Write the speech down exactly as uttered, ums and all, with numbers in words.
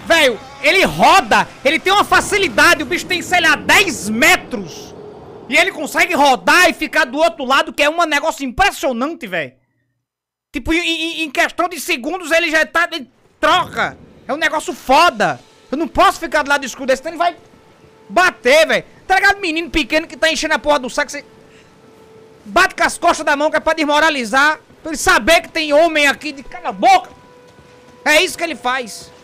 Velho, ele roda, ele tem uma facilidade, o bicho tem, sei lá, dez metros. E ele consegue rodar e ficar do outro lado, que é um negócio impressionante, velho. Tipo, em, em, em questão de segundos ele já tá... Ele troca. É um negócio foda. Eu não posso ficar do lado escuro desse, senão ele vai bater, velho. Tá ligado, menino pequeno que tá enchendo a porra do saco, você bate com as costas da mão que é pra desmoralizar, pra ele saber que tem homem aqui de cala a boca. É isso que ele faz.